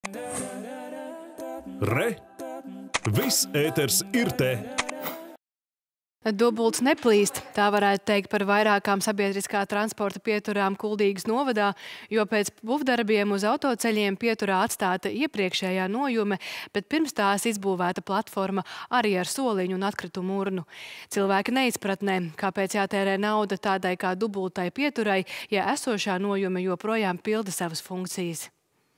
Re! Viss ēters ir te! Dubults neplīst, tā varētu teikt par vairākām sabiedriskā transporta pieturām Kuldīgas novadā, jo pēc būvdarbiem uz autoceļiem pieturā atstāta iepriekšējā nojume, bet pirms tās izbūvēta platforma arī ar soliņu un atkritumu urnu. Cilvēki neizpratnē, kāpēc jātērē nauda tādai kā dubultai pieturai, ja esošā nojume joprojām pilda savas funkcijas.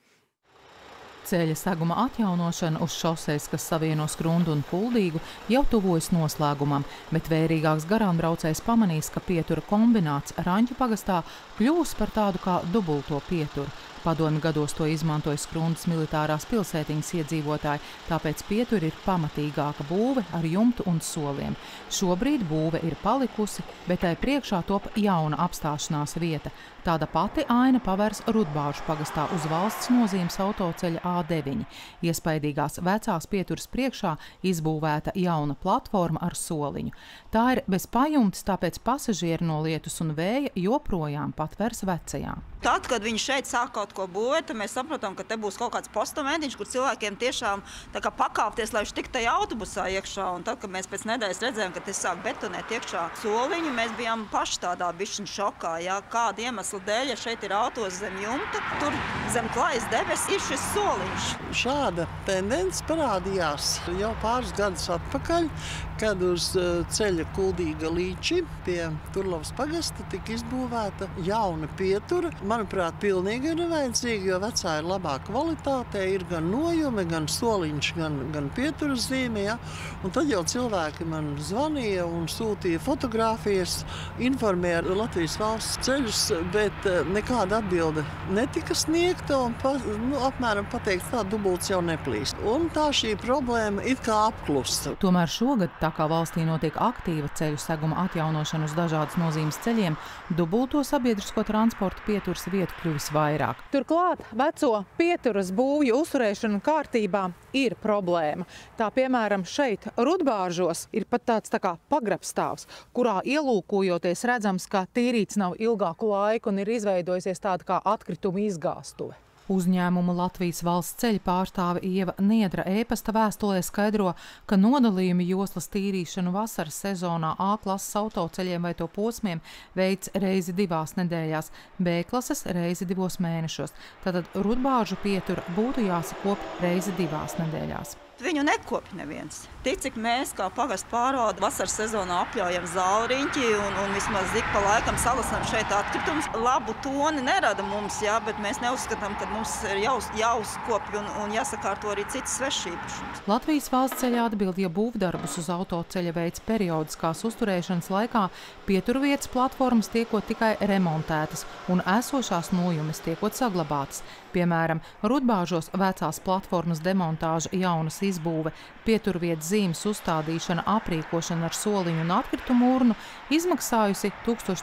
Ceļa seguma atjaunošana uz šoseis, kas savieno Skrundu un Kuldīgu, jau tuvojas noslēgumam, bet vērīgāks garāmbraucējs pamanīs, ka pietura kombināts Raņķu pagastā kļūs par tādu kā dubulto pieturu. Padomju gados to izmantoja Skrundas militārās pilsētiņas iedzīvotāji, tāpēc pietura ir pamatīgāka būve ar jumtu un soliem. Šobrīd būve ir palikusi, bet tai priekšā top jauna apstāšanās vieta. Tāda pati aina pavērs Rudbāžu pagastā uz valsts nozīmes autoceļa A9. Iespaidīgās vecās pieturas priekšā izbūvēta jauna platforma ar soliņu. Tā ir bez pajumtes, tāpēc pasažieri no lietus un vēja joprojām patvers vecajā. Tad, kad viņi šeit sāk kaut ko būvēt, tad mēs saprotam, ka te būs kaut kāds postamentiņš, kur cilvēkiem tiešām tā kā pakāpties, lai viņš tiktu tajā autobusā iekšā. Un tad, kad mēs pēc nedēļas redzējām, ka te sāk betonēt iekšā soliņu, mēs bijām paši tādā bišķiņa šokā. Ja? Kāda iemesla dēļ, ja šeit ir autos zem jumta, tur zem klājas debes ir šis soliņš. Šāda tendence parādījās jau pāris gadus atpakaļ, kad uz ceļa Kuldīga līči pie Turlavas pagasta tika izbūvēta jauna pietura. Manuprāt, pilnīgi ir nevajadzīga, jo vecā ir labā kvalitātē, ir gan nojume, gan soliņš, gan pieturas zīme. Ja? Un tad jau cilvēki man zvanīja un sūtīja fotogrāfijas, informēja Latvijas valsts ceļus, bet nekāda atbilde netika sniegta un apmēram pateikt, tā dubults jau neplīst. Un tā šī problēma it kā apklusa. Tomēr šogad, tā kā valstī notiek aktīva ceļu seguma atjaunošana uz dažādas nozīmes ceļiem, dubulto sabiedrisko transporta pieturas vietu kļuvis vairāk. Turklāt veco pieturas būvju uzturēšana kārtībā ir problēma. Tā, piemēram, šeit Rudbāžos ir pat tāds tā kā pagrabstāvs, kurā ielūkojoties redzams, ka tīrīts nav ilgāku laiku un ir izveidojusies tāda kā atkrituma izgāstuve. Uzņēmumu Latvijas valsts ceļu pārstāve Ieva Niedra e-pasta vēstulē skaidro, ka nodalījumi joslas tīrīšanu vasaras sezonā A klases autoceļiem vai to posmiem veids reizi 2 nedēļās, B klases reizi 2 mēnešos. Tātad Rudbāžu pietura būtu jāsakop reizi 2 nedēļās. Viņu nekopj neviens. Tik, cik mēs kā pagastu pārvalde vasaras sezonā apļaujam zālriņķi un vismaz ik pa laikam salasam šeit atkritumus. Labu toni nerada mums, jā, bet mēs neuzskatām, ka mums ir jāuzkopj un jāsakārto arī citas svešīpašums. Latvijas valsts ceļa atbild, ja būvdarbus uz autoceļa veids periodiskās uzturēšanas laikā, pieturvietas platformas tiekot tikai remontētas un esošās nojumes tiekot saglabātas. Piemēram, Rudbāžos vecās platformas demontāža, jaunas izbūve, pieturvietas zīmes uzstādīšana, aprīkošana ar soliņu un atkritumu urnu izmaksājusi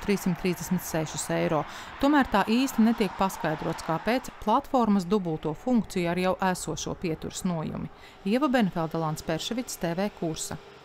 1336 eiro. Tomēr tā īsti netiek paskaidrots, kāpēc platformas dubulto funkciju ar jau esošo pieturas nojumi. Ieva Benfelda, Lants Perševics, TV Kursa.